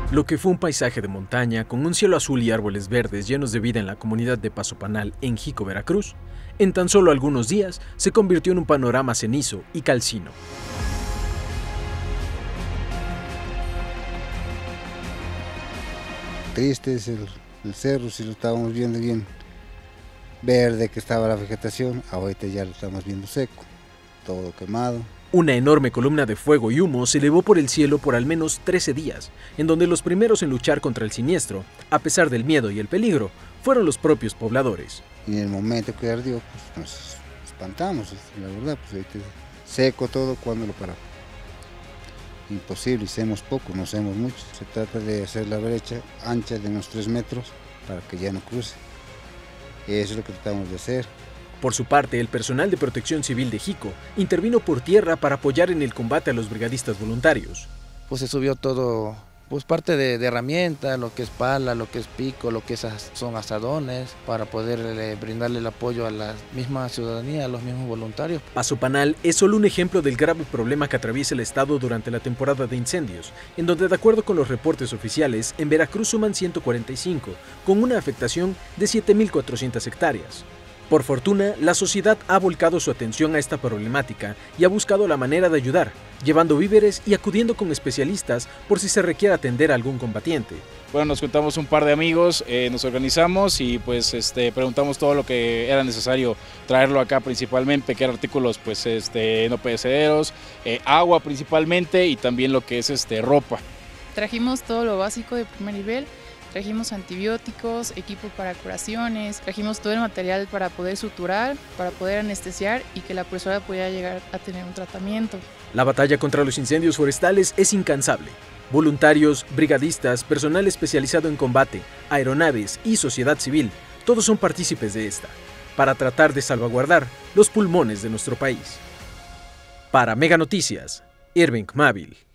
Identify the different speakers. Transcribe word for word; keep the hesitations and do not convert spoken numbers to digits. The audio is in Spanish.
Speaker 1: Lo que fue un paisaje de montaña con un cielo azul y árboles verdes llenos de vida en la comunidad de Paso Panal en Jico, Veracruz, en tan solo algunos días se convirtió en un panorama cenizo y calcino.
Speaker 2: Triste es el, el cerro, si lo estábamos viendo bien verde que estaba la vegetación, ahorita ya lo estamos viendo seco, todo quemado.
Speaker 1: Una enorme columna de fuego y humo se elevó por el cielo por al menos trece días, en donde los primeros en luchar contra el siniestro, a pesar del miedo y el peligro, fueron los propios pobladores.
Speaker 2: Y en el momento que ardió, pues nos espantamos, la verdad, pues ahorita seco todo, ¿cuándo lo paramos? Imposible, hacemos poco, no hacemos mucho. Se trata de hacer la brecha ancha de unos tres metros para que ya no cruce. Eso es lo que tratamos de hacer.
Speaker 1: Por su parte, el personal de Protección Civil de Jico intervino por tierra para apoyar en el combate a los brigadistas voluntarios.
Speaker 3: Pues se subió todo, pues parte de, de herramientas, lo que es pala, lo que es pico, lo que es, son asadones, para poder eh, brindarle el apoyo a la misma ciudadanía, a los mismos voluntarios.
Speaker 1: Paso Panal es solo un ejemplo del grave problema que atraviesa el estado durante la temporada de incendios, en donde de acuerdo con los reportes oficiales, en Veracruz suman ciento cuarenta y cinco, con una afectación de siete mil cuatrocientas hectáreas. Por fortuna, la sociedad ha volcado su atención a esta problemática y ha buscado la manera de ayudar, llevando víveres y acudiendo con especialistas por si se requiere atender a algún combatiente.
Speaker 4: Bueno, nos juntamos un par de amigos, eh, nos organizamos y pues este, preguntamos todo lo que era necesario traerlo acá principalmente, qué artículos pues este, no perecederos, eh, agua principalmente y también lo que es este, ropa.
Speaker 5: Trajimos todo lo básico de primer nivel. Trajimos antibióticos, equipo para curaciones, trajimos todo el material para poder suturar, para poder anestesiar y que la persona pudiera llegar a tener un tratamiento.
Speaker 1: La batalla contra los incendios forestales es incansable. Voluntarios, brigadistas, personal especializado en combate, aeronaves y sociedad civil, todos son partícipes de esta, para tratar de salvaguardar los pulmones de nuestro país. Para Mega Noticias, Irving Mávil.